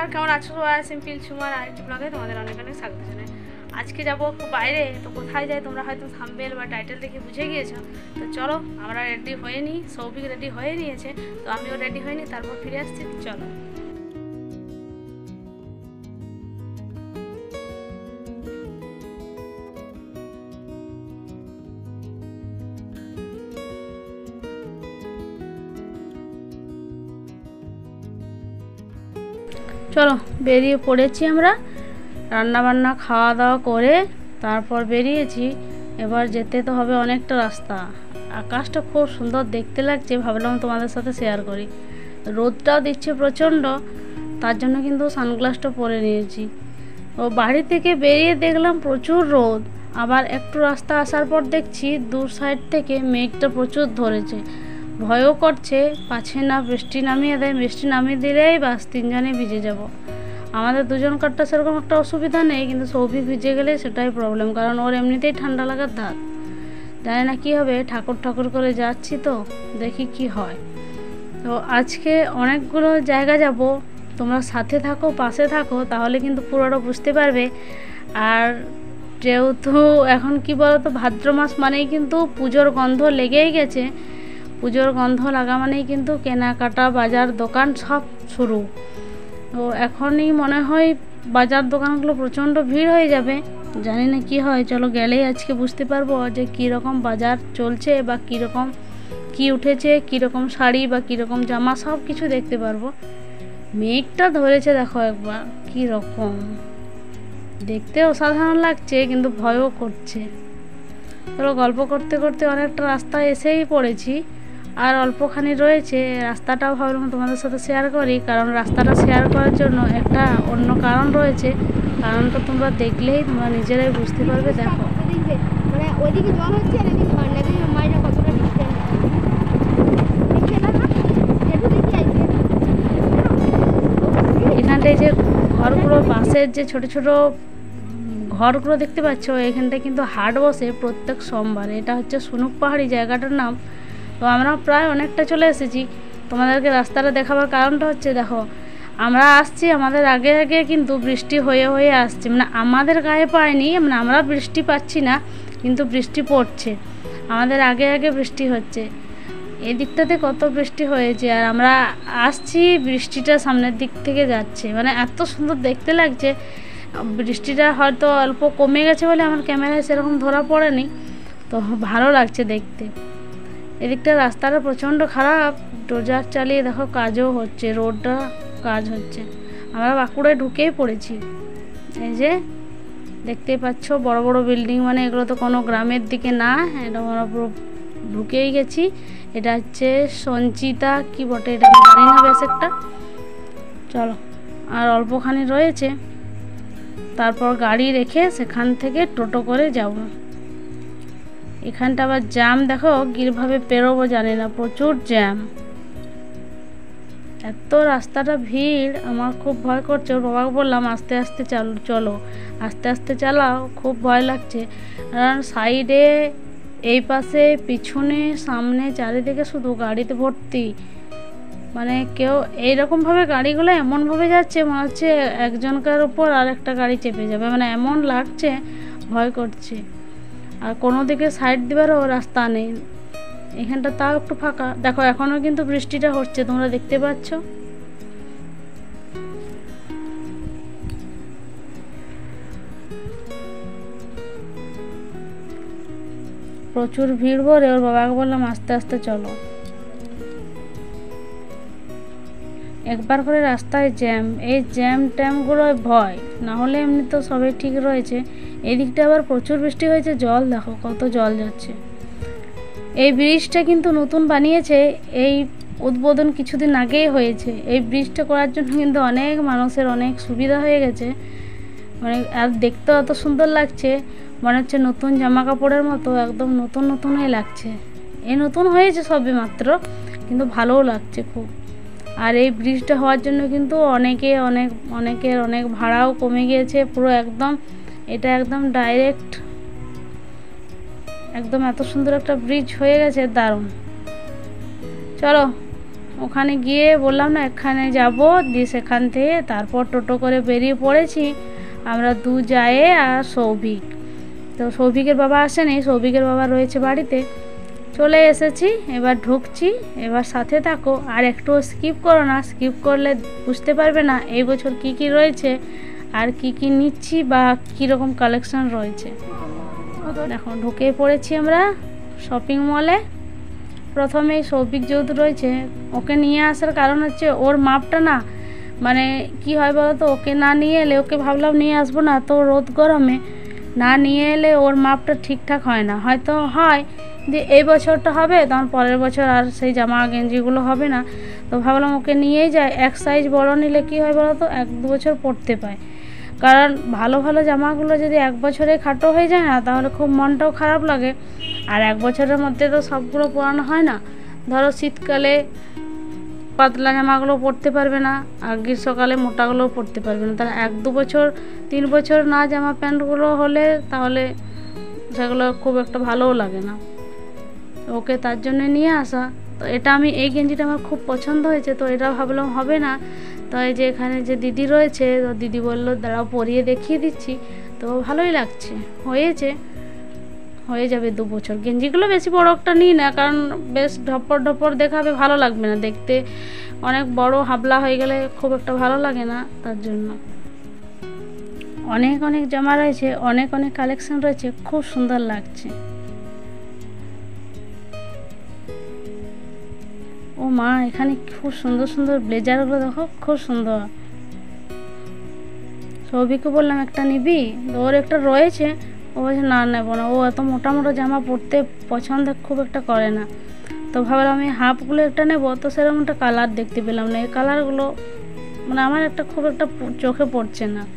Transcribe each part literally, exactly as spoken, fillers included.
নমস্কার, কেমন আছো সবাই? সিম্পল ঝুমার আরেকটি ব্লগে তোমাদের অনেক অনেক স্বাগত জানাই। আজকে যাবো একটু বাইরে, তো কোথায় যাই তোমরা হয়তো থাম্বনেল বা টাইটেল দেখে বুঝে গিয়েছো। তো চলো, আমরা রেডি হয়ে নিই। সৌভিক রেডি হয়ে নিয়েছে, তো আমিও রেডি হয়ে নিই, তারপর ফিরে আসছি। চলো চলো বেরিয়ে পড়েছি আমরা। রান্না বান্না খাওয়া দাওয়া করে তারপর বেরিয়েছি। এবার যেতে তো হবে অনেকটা রাস্তা। আকাশটা খুব সুন্দর দেখতে লাগছে, ভাবলাম তোমাদের সাথে শেয়ার করি। রোদটাও দিচ্ছে প্রচণ্ড, তার জন্য কিন্তু সানগ্লাসটা পরে নিয়েছি। ও বাড়ি থেকে বেরিয়ে দেখলাম প্রচুর রোদ, আবার একটু রাস্তা আসার পর দেখছি দূর সাইড থেকে মেঘটা প্রচুর ধরেছে। ভয়ও করছে, পাছে না বৃষ্টি নামিয়ে দেয়। বৃষ্টি নামিয়ে দিলেই বাস তিনজনে ভিজে যাব। আমাদের দুজন কারটা সেরকম একটা অসুবিধা নেই, কিন্তু সৌভিক ভিজে গেলে সেটাই প্রবলেম, কারণ ওর এমনিতেই ঠান্ডা লাগার ধাত। জানি না কী হবে, ঠাকুর ঠাকুর করে যাচ্ছি, তো দেখি কি হয়। তো আজকে অনেকগুলো জায়গা যাব, তোমরা সাথে থাকো, পাশে থাকো, তাহলে কিন্তু পুরোটা বুঝতে পারবে। আর যেহেতু এখন কি বলতো, ভাদ্র মাস মানেই কিন্তু পুজোর গন্ধ লেগেই গেছে। পুজোর গন্ধ লাগা মানেই কিন্তু কেনাকাটা, বাজার দোকান সব শুরু। তো এখনই মনে হয় বাজার দোকানগুলো প্রচণ্ড ভিড় হয়ে যাবে। জানি না কি হয়, চলো গেলেই আজকে বুঝতে পারবো যে কীরকম বাজার চলছে, বা কীরকম কি উঠেছে, কীরকম শাড়ি বা কীরকম জামা সব কিছু দেখতে পারবো। মেঘটা ধরেছে দেখো একবার, কী রকম দেখতে অসাধারণ লাগছে, কিন্তু ভয়ও করছে। চলো গল্প করতে করতে অনেকটা রাস্তা এসেই পড়েছি, আর অল্পখানি রয়েছে। রাস্তাটাও ভাবলাম তোমাদের সাথে শেয়ার করি, কারণ রাস্তাটা শেয়ার করার জন্য একটা অন্য কারণ রয়েছে। কারণটা তোমরা দেখলেই তোমরা নিজেরাই বুঝতে পারবে। দেখো মানে ওইদিকে জল হচ্ছে আর এদিকে নদীর মাইটা কতটা ডিসটেন্স এখানটায় যে ঘরগুলো, বাঁশের যে ছোট ছোট ঘরগুলো দেখতে পাচ্ছ, এখানটায় কিন্তু হাট বসে প্রত্যেক সোমবার। এটা হচ্ছে সুনুক পাহাড়ি জায়গাটার নাম। তো আমরা প্রায় অনেকটা চলে এসেছি। তোমাদেরকে রাস্তাটা দেখাবার কারণটা হচ্ছে, দেখো আমরা আসছি, আমাদের আগে আগে কিন্তু বৃষ্টি হয়ে হয়ে আসছে। মানে আমাদের গায়ে পায়নি, মানে আমরা বৃষ্টি পাচ্ছি না, কিন্তু বৃষ্টি পড়ছে। আমাদের আগে আগে বৃষ্টি হচ্ছে। এই দিকটাতে কত বৃষ্টি হয়েছে, আর আমরা আসছি, বৃষ্টিটা সামনের দিক থেকে যাচ্ছে। মানে এত সুন্দর দেখতে লাগছে। বৃষ্টিটা হয়তো অল্প কমে গেছে বলে আমার ক্যামেরায় সেরকম ধরা পড়েনি, তো ভালো লাগছে দেখতে। এদিকটা রাস্তাটা প্রচণ্ড খারাপ, ডোজার চালিয়ে দেখো কাজও হচ্ছে, রোডটা কাজ হচ্ছে। আমরা বাঁকুড়ায় ঢুকেই পড়েছি। এই যে দেখতেই পাচ্ছ বড় বড় বিল্ডিং, মানে এগুলো তো কোনো গ্রামের দিকে না, এটা আমরা পুরো ঢুকেই গেছি। এটা হচ্ছে সঞ্চিতা কি বটে, এটা আমি জানি না বেশ একটা। চলো, আর অল্পখানি রয়েছে, তারপর গাড়ি রেখে সেখান থেকে টোটো করে যাব। এখানটা আবার জ্যাম, দেখো কীভাবে পেরোবো জানি না, প্রচুর জ্যাম। এত রাস্তাটা ভিড়, আমার খুব ভয় করছে। ওর বাবাকে বললাম আস্তে আস্তে চালো চলো আস্তে আস্তে চালাও, খুব ভয় লাগছে। কারণ সাইডে, এই পাশে, পিছনে, সামনে, চারিদিকে শুধু গাড়িতে ভর্তি। মানে কেউ এইরকমভাবে গাড়িগুলো এমনভাবে যাচ্ছে, মনে হচ্ছে একজনকার উপর আর একটা গাড়ি চেপে যাবে, মানে এমন লাগছে, ভয় করছে। আর কোনো দিকে সাইড দিবারও রাস্তা নেই। এখানটা তাও একটু ফাঁকা। দেখো এখনও কিন্তু বৃষ্টিটা হচ্ছে, তোমরা দেখতে পাচ্ছ। প্রচুর ভিড় বলে ওর বাবাকে বললাম আস্তে আস্তে চলো। একবার করে রাস্তায় জ্যাম, এই জ্যাম ট্যামগুলোয় ভয়, না হলে এমনি তো সবই ঠিক রয়েছে। এই দিকটা আবার প্রচুর বৃষ্টি হয়েছে, জল দেখো কত জল যাচ্ছে। এই ব্রিজটা কিন্তু নতুন বানিয়েছে, এই উদ্বোধন কিছুদিন আগেই হয়েছে। এই ব্রিজটা করার জন্য কিন্তু অনেক মানুষের অনেক সুবিধা হয়ে গেছে। মানে আর দেখতেও এত সুন্দর লাগছে, মনে হচ্ছে নতুন জামা কাপড়ের মতো, একদম নতুন নতুনই লাগছে। এই নতুন হয়েছে সবে মাত্র, কিন্তু ভালোও লাগছে খুব। আর এই ব্রিজটা হওয়ার জন্য কিন্তু অনেকে অনেক অনেকের অনেক ভাড়াও কমে গিয়েছে। পুরো একদম, এটা একদম ডাইরেক্ট, একদম এত সুন্দর একটা ব্রিজ হয়ে গেছে, দারুণ। চলো ওখানে গিয়ে বললাম না এখানে যাব, দিয়ে সেখান থেকে তারপর টোটো করে বেরিয়ে পড়েছি আমরা দু যায় আর সৌভিক। তো সৌভিকের বাবা আসেনি, সৌভিকের বাবা রয়েছে বাড়িতে। চলে এসেছি, এবার ঢুকছি, এবার সাথে থাকো আর একটু স্কিপ করো না, স্কিপ করলে বুঝতে পারবে না এই বছর কি কি রয়েছে আর কি কি নিচ্ছি বা কীরকম কালেকশন রয়েছে। দেখো ঢুকে পড়েছি আমরা শপিং মলে। প্রথমেই সৌভিক যেহেতু রয়েছে, ওকে নিয়ে আসার কারণ হচ্ছে ওর মাপটা না, মানে কি হয় বলো তো, ওকে না নিয়ে এলে, ওকে ভাবলাম নিয়ে আসবো না তো রোদ গরমে, না নিয়ে এলে ওর মাপটা ঠিকঠাক হয় না, হয়তো হয় যে এই বছরটা হবে তখন পরের বছর আর সেই জামা গেঞ্জিগুলো হবে না। তো ভাবলাম ওকে নিয়েই যায়, এক সাইজ বড় নিলে কি হয় বলো তো, এক দু বছর পরতে পায়। কারণ ভালো ভালো জামাগুলো যদি এক বছরে খাটো হয়ে যায় না, তাহলে খুব মনটাও খারাপ লাগে। আর এক বছরের মধ্যে তো সবগুলো পরানো হয় না। ধরো শীতকালে পাতলা জামাগুলো পরতে পারবে না, আর গ্রীষ্মকালে মোটাগুলোও পরতে পারবে না। তাহলে এক দু বছর তিন বছর না জামা প্যান্টগুলো হলে তাহলে সেগুলো খুব একটা ভালোও লাগে না। ওকে তার জন্য নিয়ে আসা। তো এটা আমি, এই গেঞ্জিটা আমার খুব পছন্দ হয়েছে, তো এটা ভাবলাম হবে না। তো এই যে এখানে যে দিদি রয়েছে, তো দিদি বললো দাঁড়াও পরিয়ে দেখিয়ে দিচ্ছি। তো ভালোই লাগছে, হয়েছে, হয়ে যাবে দু বছর। গেঞ্জিগুলো বেশি বড় একটা নিই না, কারণ বেশ ঢপর ঢপর দেখাবে, ভালো লাগবে না দেখতে। অনেক বড় হাবলা হয়ে গেলে খুব একটা ভালো লাগে না, তার জন্য। অনেক অনেক জামা রয়েছে, অনেক অনেক কালেকশন রয়েছে, খুব সুন্দর লাগছে। ও মা, এখানে খুব সুন্দর সুন্দর ব্লেজারগুলো দেখো, খুব সুন্দর। সৌভিককে বললাম একটা নিবি, ওর একটা রয়েছে, ও বলছে না নেবো না, ও এত মোটা মোটা জামা পরতে পছন্দ খুব একটা করে না। তো ভাবলাম আমি হাফগুলো একটা নেবো, তো সেরকম একটা কালার দেখতে পেলাম না। এই কালারগুলো মানে আমার একটা খুব একটা চোখে পড়ছে না।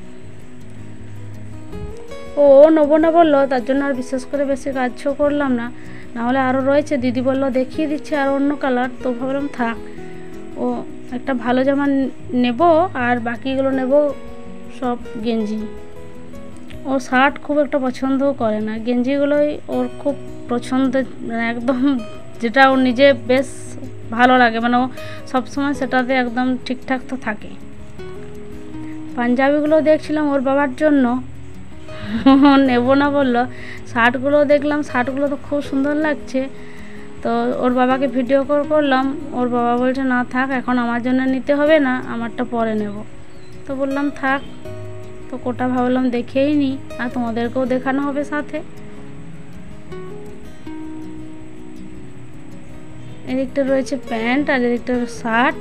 ও নেবো না বললো, তার জন্য আর বিশেষ করে বেশি কাজও করলাম না। নাহলে আরও রয়েছে, দিদি বললো দেখিয়ে দিচ্ছে আর অন্য কালার, তো ভাবলাম থাক, ও একটা ভালো জামা নেব আর বাকিগুলো নেব সব গেঞ্জি। ও শার্ট খুব একটা পছন্দও করে না, গেঞ্জিগুলোই ওর খুব পছন্দ, মানে একদম যেটা ওর নিজে বেশ ভালো লাগে, মানে ও সবসময় সেটাতে একদম ঠিকঠাক তো থাকে। পাঞ্জাবিগুলো দেখছিলাম ওর বাবার জন্য, নেব না বললো। শার্টগুলো দেখলাম, শার্টগুলো তো খুব সুন্দর লাগছে। তো ওর বাবাকে ভিডিও কল করলাম, ওর বাবা বলছে না থাক, এখন আমার জন্য নিতে হবে না, আমারটা পরে নেব। তো বললাম থাক, তো কোটা ভাবলাম দেখেই নিই, আর তোমাদেরকেও দেখানো হবে সাথে। এদিকটা রয়েছে প্যান্ট আর এদিকটা শার্ট।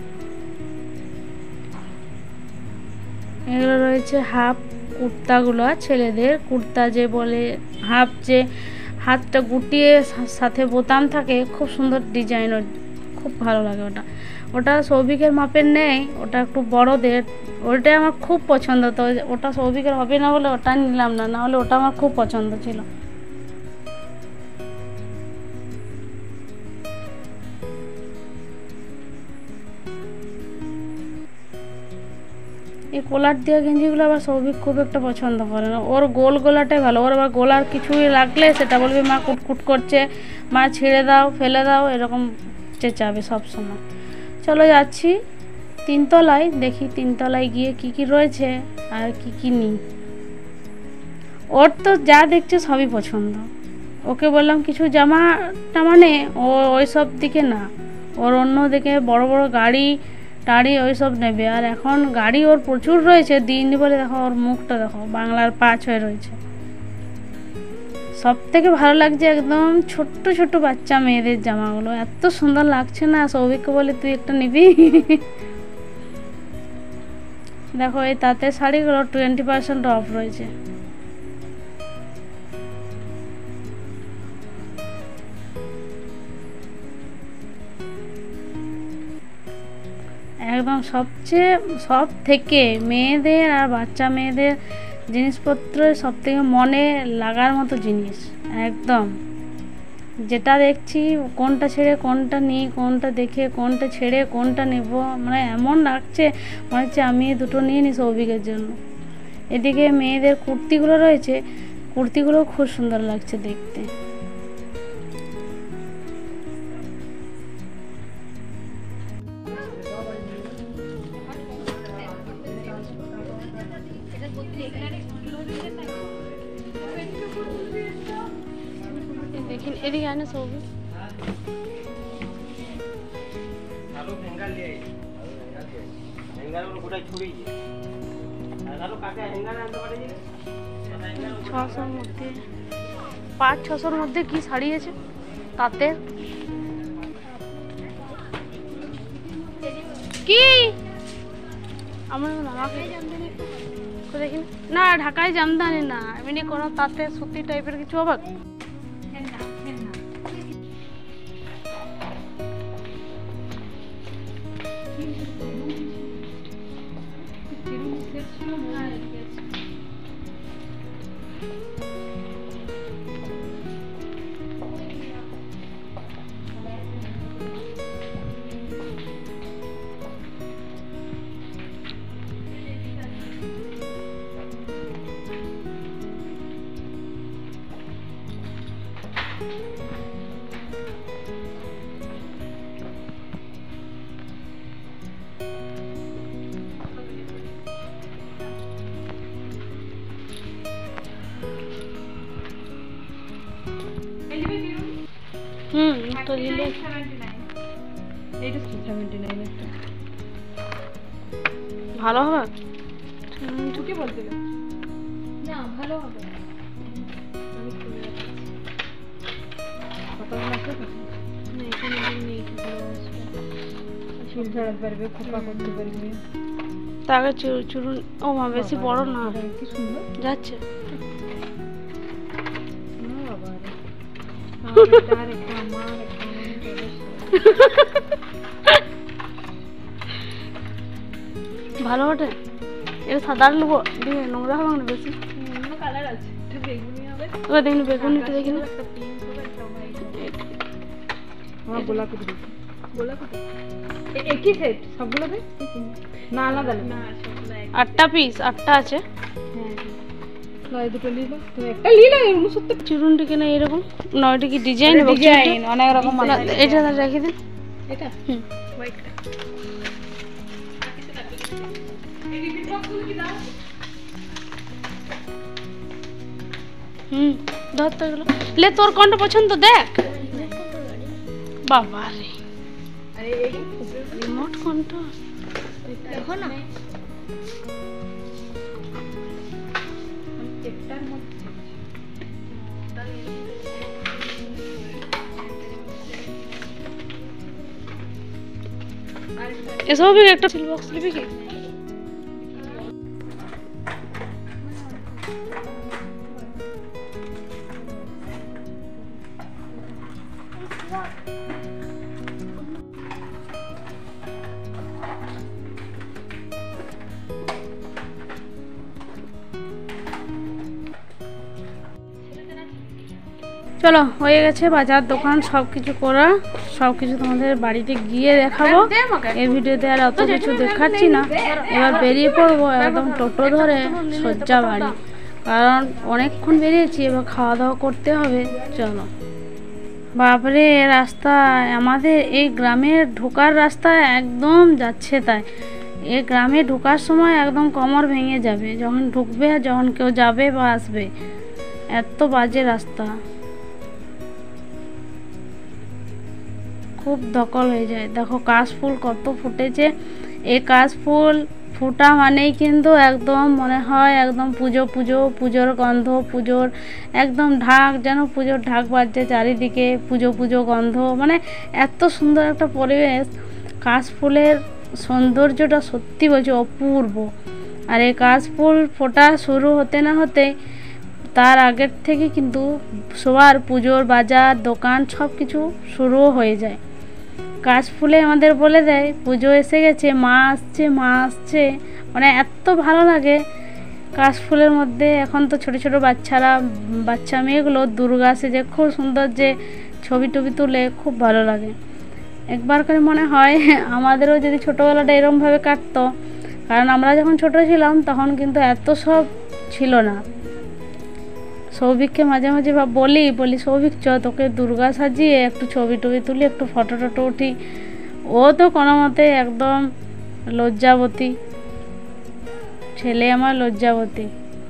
এগুলো রয়েছে হাফ কুর্তাগুলো, ছেলেদের কুর্তা যে বলে, হাফ যে হাতটা গুটিয়ে সাথে বোতাম থাকে, খুব সুন্দর ডিজাইন, খুব ভালো লাগে ওটা। ওটা সৌভিকের মাপের নেই, ওটা একটু বড়দের, ওটাই আমার খুব পছন্দ। তো ওটা সৌভিকের হবে না বলে ওটা নিলাম না, নাহলে ওটা আমার খুব পছন্দ ছিল। এই কলার দেওয়া গেঞ্জিগুলো আবার সৌভিক খুব একটা পছন্দ করে না, ওর গোল গলাটাই ভালো। ওর আবার গোলার কিছুই লাগলে সেটা বলবে মা কুটকুট করছে, মা ছেড়ে দাও, ফেলে দাও, এরকম চেঁচাবে সব সময়। চলো যাচ্ছি তিনতলায়, দেখি তিনতলায় গিয়ে কি কি রয়েছে আর কি কি নিই। ওর তো যা দেখছে সবই পছন্দ। ওকে বললাম কিছু জামা টামা নে, ও ওই সব দিকে না, ওর অন্য দিকে বড় বড় গাড়ি টাড়ি ওই সব নেবে। আর এখন গাড়ি ওর প্রচুর রয়েছে, দিন বলে দেখো ওর মুখটা দেখো বাংলার পাঁচ হয়ে রয়েছে। সব থেকে ভালো লাগছে একদম ছোট্ট ছোট্ট বাচ্চা মেয়েদের জামাগুলো, এত সুন্দর লাগছে না। সৌভিককে বলে তুই একটা নিবি। দেখো এই তাঁতের শাড়িগুলো টোয়েন্টি পার্সেন্ট অফ রয়েছে। একদম সবচেয়ে সব থেকে মেয়েদের আর বাচ্চা মেয়েদের জিনিসপত্র সব থেকে মনে লাগার মতো জিনিস, একদম যেটা দেখছি কোনটা ছেড়ে কোনটা নিই, কোনটা দেখে কোনটা ছেড়ে কোনটা নেব, মানে এমন লাগছে মনে হচ্ছে আমি দুটো নিয়ে নিই সৌভিকের জন্য। এদিকে মেয়েদের কুর্তিগুলো রয়েছে, কুর্তিগুলো খুব সুন্দর লাগছে দেখতে। देखिए এদিকে আনে সব আলো হ্যাঙ্গার লিয়ে হ্যাঙ্গার ওর গোটাই ছড়িয়ে দিয়ে আর আলো কাকে হ্যাঙ্গার আনতে পারে যে ছশোর মধ্যে পাঁচ ছশোর মধ্যে কি শাড়ি আছে তাতে কি আমার আমাকে দেখি না ঢাকায় জামদানি না এমনি কোনো তাতে সুতি টাইপের কিছু হবে হুম তো দিলে এইটা সেভেন্টি নাইন একটা ভালো হবে কি বলছিল না ভালো হবে আমি খুলে রাখছি কত আছে না এখানে নেই চুল ঝাড়াতে পারবে খোপা করতে পারবে তাকে চুরুন ও মা বেশি বড় না কি সুন্দর যাচ্ছে না বাবা আর একটা আমার একটা ভালো ওঠে এটা সাদা নেবো দিয়ে নোংরা হবে না বেশি অন্য কালার আছে এটা বেগুনি হবে ওটা দেখুন বেগুনিটা দেখি না একটা পিঙ্ক হবে একটা হোয়াইট আমার গোলাপি দেখি গোলাপি একই সেট সবগুলোতে না আলাদা না সবগুলো এক আটটা পিস আটটা আছে হ্যাঁ নয় দুটো নিলো তুমি একটা নিলে উনসত্তর চুরুনটি কিনা এরকম নয়টা কি ডিজাইন ডিজাইন অনেক রকম এটা রেখে দিন এটা হুম হোয়াইটটা হুম ধর তো এগুলো লে তোর কোনটা পছন্দ দেখ বাবা রে আরে এই রিমোট কোনটা দেখো না একটার মধ্যে এসব भी একটা সিল বক্স নিবি কি চলো হয়ে গেছে বাজার দোকান সব কিছু করা সব কিছু তোমাদের বাড়িতে গিয়ে দেখাবো এই ভিডিওতে আর অত কিছু দেখাচ্ছি না এবার বেরিয়ে পড়বো একদম টোটো ধরে সজ্জা বাড়ি কারণ অনেকক্ষণ বেরিয়েছি এবার খাওয়া দাওয়া করতে হবে চলো বাপরে রাস্তা আমাদের এই গ্রামের ঢোকার রাস্তা একদম যাচ্ছে তাই এই গ্রামে ঢোকার সময় একদম কোমর ভেঙে যাবে যখন ঢুকবে আর যখন কেউ যাবে বা আসবে এত বাজে রাস্তা খুব দখল হয়ে যায় দেখো কাশফুল কত ফুটেছে এই কাশফুল ফুটা মানেই কিন্তু একদম মনে হয় একদম পুজো পুজো পুজোর গন্ধ পুজোর একদম ঢাক যেন পুজোর ঢাক বাজছে চারিদিকে পুজো পুজো গন্ধ মানে এত সুন্দর একটা পরিবেশ কাশফুলের সৌন্দর্যটা সত্যি বলছি অপূর্ব আর এই কাশফুল ফোটা শুরু হতে না হতে তার আগের থেকে কিন্তু সবার পুজোর বাজার দোকান সব কিছু শুরুও হয়ে যায় কাশফুলে আমাদের বলে দেয় পুজো এসে গেছে মা আসছে মা আসছে মানে এত ভালো লাগে কাশফুলের মধ্যে এখন তো ছোট ছোট বাচ্চারা বাচ্চা মেয়েগুলো দুর্গা সেজে খুব সুন্দর যে ছবি টবি তুলে খুব ভালো লাগে একবার করে মনে হয় আমাদেরও যদি ছোটোবেলাটা এরকমভাবে কাটতো কারণ আমরা যখন ছোট ছিলাম তখন কিন্তু এত সব ছিল না সৌভিককে মাঝে মাঝে বলি বলি সৌভিক চ তোকে দুর্গা সাজিয়ে একটু ছবি টবি তুলি একটু ফটো টটো উঠি ও তো কোনো মতে একদম লজ্জাবতী ছেলে আমার লজ্জাবতী।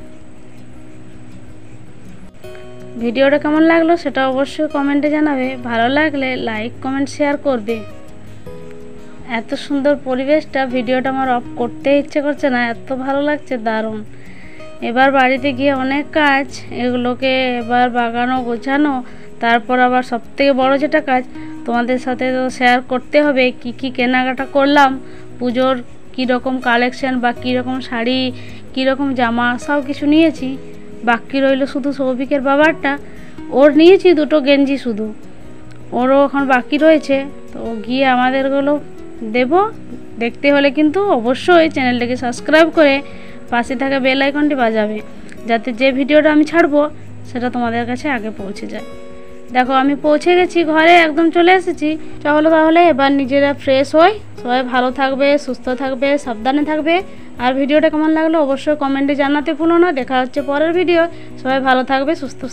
ভিডিওটা কেমন লাগলো সেটা অবশ্যই কমেন্টে জানাবে, ভালো লাগলে লাইক কমেন্ট শেয়ার করবে। এত সুন্দর পরিবেশটা, ভিডিওটা আমার অফ করতে ইচ্ছে করছে না, এত ভালো লাগছে, দারুণ। এবার বাড়িতে গিয়ে অনেক কাজ, এগুলোকে এবার বাগানো গোছানো, তারপর আবার সবথেকে বড় যেটা কাজ তোমাদের সাথে তো শেয়ার করতে হবে কি কি কেনাকাটা করলাম, পুজোর কীরকম কালেকশন বা কীরকম শাড়ি কীরকম জামা সব কিছু নিয়েছি। বাকি রইল শুধু সৌভিকের বাবারটা, ওর নিয়েছি দুটো গেঞ্জি শুধু, ওরও এখন বাকি রয়েছে। তো গিয়ে আমাদেরগুলো দেব। দেখতে হলে কিন্তু অবশ্যই চ্যানেলটাকে সাবস্ক্রাইব করে পাশে থাকা বেল আইকনটি বাজাবে, যাতে যে ভিডিওটা আমি ছাড়বো সেটা তোমাদের কাছে আগে পৌঁছে যায়। দেখো আমি পৌঁছে গেছি ঘরে, একদম চলে এসেছি। চলো তাহলে এবার নিজেরা ফ্রেশ হই। সবাই ভালো থাকবে, সুস্থ থাকবে, সাবধানে থাকবে। আর ভিডিওটা কেমন লাগলো অবশ্যই কমেন্টে জানাতে ভুলো না। দেখা হচ্ছে পরের ভিডিও। সবাই ভালো থাকবে, সুস্থ